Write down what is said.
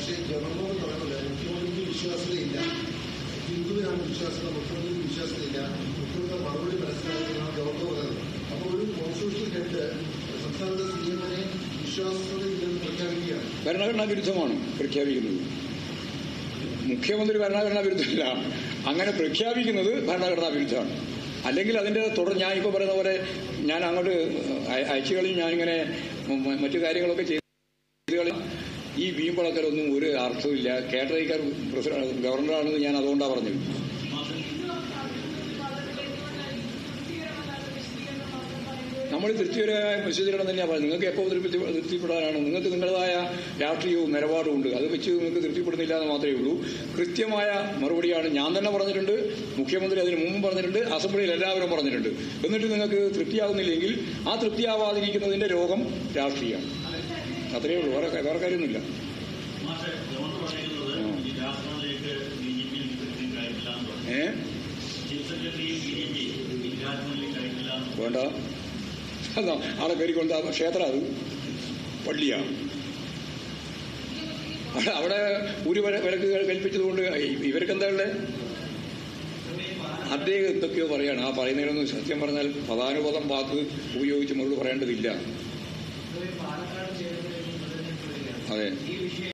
പക്ഷേ ഗവർണർ പറയുന്നത് മുഖ്യമന്ത്രിക്ക് വിശ്വാസ്യതയില്ല, ഹിന്ദുവിനാണ് വിശ്വാസ്യത, മുഖ്യമന്ത്രിക്ക് വിശ്വാസ്യതയില്ല, മുഖ്യമന്ത്രി മറുപടി മനസ്സിലാക്കുന്നതാണ് ഗവർണർ പറയുന്നത്. അപ്പോൾ ഒരു കോൺസ്റ്റിറ്റ്യൂഷൻ ഹെഡ് സംസ്ഥാനത്തെ CM-നെ വിശ്വാസ്യതയില്ലെന്ന് പ്രഖ്യാപിക്കുകയാണ്. ഭരണഘടനാ വിരുദ്ധമാണ് പ്രഖ്യാപിക്കുന്നത്. മുഖ്യമന്ത്രി ഭരണഘടനാ വിരുദ്ധമല്ല, അങ്ങനെ പ്രഖ്യാപിക്കുന്നത് ഭരണഘടനാ വിരുദ്ധമാണ്. അല്ലെങ്കിൽ അതിന്റെ തുടർ ഞാൻ ഇപ്പോൾ പറയുന്ന പോലെ ഞാൻ അങ്ങോട്ട് അയച്ചുകളിൽ ഞാനിങ്ങനെ മറ്റു കാര്യങ്ങളൊക്കെ ചെയ്ത് ഈ വീമ്പളക്കലൊന്നും ഒരു അർത്ഥമില്ല. കേട്ടറിക്കാർ ഗവർണറാണെന്ന് ഞാൻ അതുകൊണ്ടാണ് പറഞ്ഞത്. നമ്മൾ തൃപ്തികരമായ വിശദീകരണം തന്നെയാണ് പറയുന്നത്. നിങ്ങൾക്ക് എപ്പോൾ തൃപ്തിപ്പെടാനാണ്? നിങ്ങൾക്ക് നിങ്ങളുടേതായ രാഷ്ട്രീയവും നിലപാടും ഉണ്ട്. അത് വെച്ച് നിങ്ങൾക്ക് തൃപ്തിപ്പെടുന്നില്ല എന്ന് മാത്രമേ ഉള്ളൂ. കൃത്യമായ മറുപടിയാണ് ഞാൻ തന്നെ പറഞ്ഞിട്ടുണ്ട്, മുഖ്യമന്ത്രി അതിന് മുമ്പ് പറഞ്ഞിട്ടുണ്ട്, അസംബ്ലിയിൽ എല്ലാവരും പറഞ്ഞിട്ടുണ്ട്. എന്നിട്ട് നിങ്ങൾക്ക് തൃപ്തിയാകുന്നില്ലെങ്കിൽ ആ തൃപ്തിയാവാതിരിക്കുന്നതിന്റെ രോഗം രാഷ്ട്രീയമാണ്. അത്രയേ ഉള്ളൂ, വേറെ കാര്യമൊന്നുമില്ല. വേണ്ട, അവിടെ കയറിക്കൊണ്ട ക്ഷേത്രം, അത് പള്ളിയാണ്. അവിടെ ഒരു വിലക്ക് കൽപ്പിച്ചതുകൊണ്ട് ഇവർക്കെന്താ ഉള്ളത്? അദ്ദേഹം എന്തൊക്കെയോ പറയാണ്. ആ പറയുന്നതിനൊന്നും സത്യം പറഞ്ഞാൽ പദാനുപദം വാക്ക് ഉപയോഗിച്ച് മറുപടി പറയേണ്ടതില്ല. അതെ.